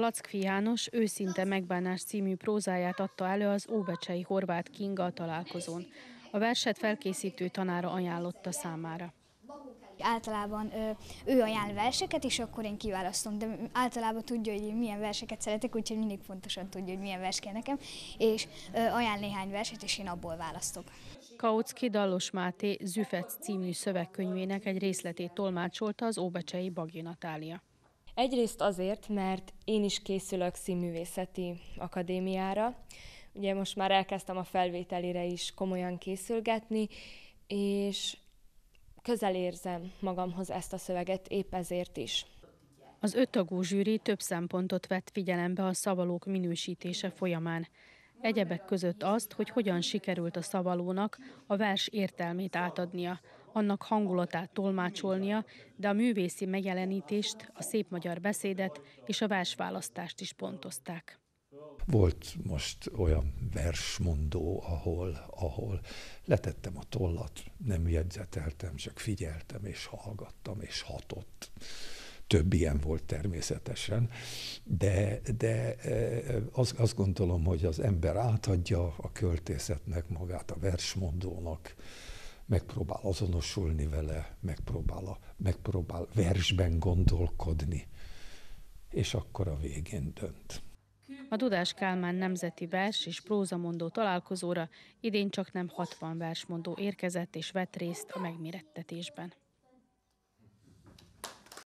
Lackfi János őszinte megbánás című prózáját adta elő az óbecsei Horváth Kinga találkozón. A verset felkészítő tanára ajánlotta számára. Általában ő ajánl verseket, és akkor én kiválasztom, de általában tudja, hogy milyen verseket szeretek, úgyhogy mindig pontosan tudja, hogy milyen vers kell nekem, és ajánl néhány verset, és én abból választok. Kautsky Dallos Máté Züfec című szövegkönyvének egy részletét tolmácsolta az óbecsei Bagyi Natália. Egyrészt azért, mert én is készülök Színművészeti Akadémiára. Ugye most már elkezdtem a felvételire is komolyan készülgetni, és közel érzem magamhoz ezt a szöveget, épp ezért is. Az 5 tagú zsűri több szempontot vett figyelembe a szavalók minősítése folyamán. Egyebek között azt, hogy hogyan sikerült a szavalónak a vers értelmét átadnia, annak hangulatát tolmácsolnia, de a művészi megjelenítést, a szép magyar beszédet és a versválasztást is pontozták. Volt most olyan versmondó, ahol letettem a tollat, nem jegyzeteltem, csak figyeltem és hallgattam és hatott. Több ilyen volt természetesen, de azt gondolom, hogy az ember átadja a költészetnek magát, a versmondónak, megpróbál azonosulni vele, megpróbál versben gondolkodni, és akkor a végén dönt. A Dudás Kálmán nemzeti vers és prózamondó találkozóra idén csaknem 60 versmondó érkezett és vett részt a megmérettetésben.